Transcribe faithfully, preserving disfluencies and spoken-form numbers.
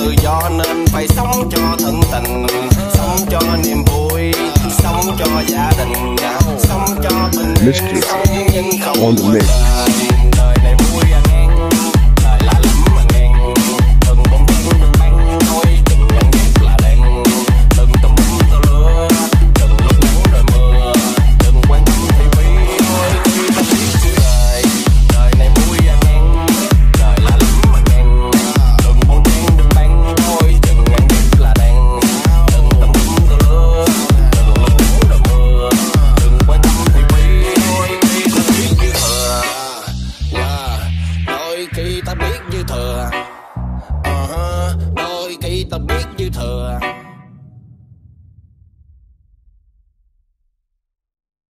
tự do nên phải sống cho thân tình, sống cho niềm vui, sống cho gia đình, sống cho bình yên, sống nhưng không quên đời này vui anh em, đời lạ lắm anh em, đừng bông trắng đừng băng thôi, đừng nhận biết là đen, đừng tùm bum tơ lưa, đừng lúc nắng rồi mưa, đừng quan tâm thị phi thôi, khi ta biết chữ đời, đời này vui anh em, đời lạ lắm anh em, đừng bông trắng đừng băng thôi, đừng nhận biết là đen, đừng tùm bum tơ lưa, đừng lúc nắng rồi mưa, đừng quan tâm thị phi thôi, khi ta biết chữ thừa, đôi khi ta biết như thừa, đôi khi ta biết